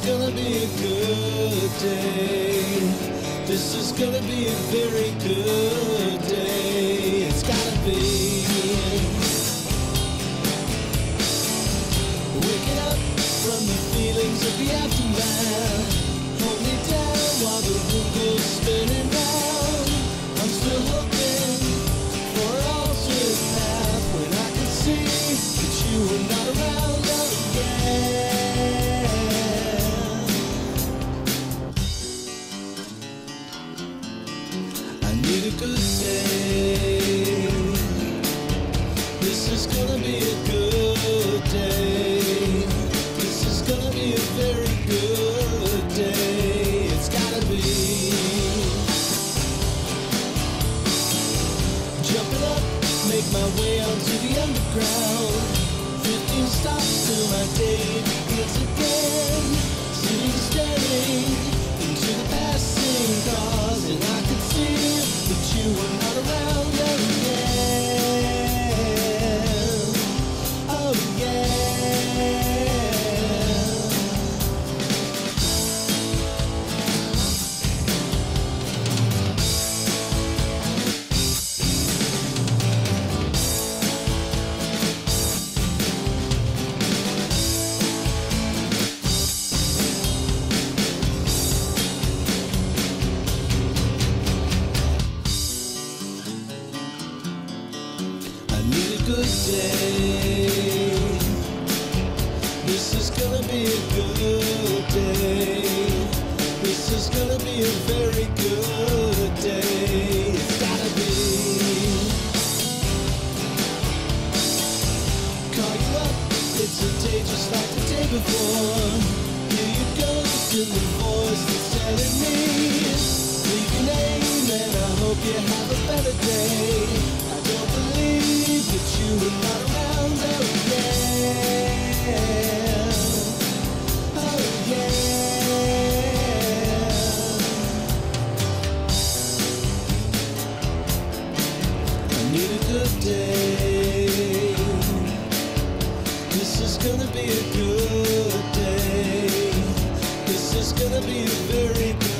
gonna be a good day. This is gonna be a very good day. It's gotta be. Waking up from the feelings of the aftermath. Hold me down while the room goes spinning round. I'm still hoping for an alternate path when I can see that you are not around again. I need a good day. This is gonna be a good day. This is gonna be a very good day. It's gotta be. Jumping up, make my way onto the underground. 15 stops till my day begins again. Sitting staring into the passing cars, and I could see that you were not around again. Oh yeah. I need a good day. This is gonna be a good day. This is gonna be a very good day. It's gotta be. Call you up, it's a day just like the day before. Here you go, in the voice that's telling me, leave your name and I hope you have a better day. I don't believe that you were not around again. Oh yeah. I need a good day. This is gonna be a good day. This is gonna be a very good day.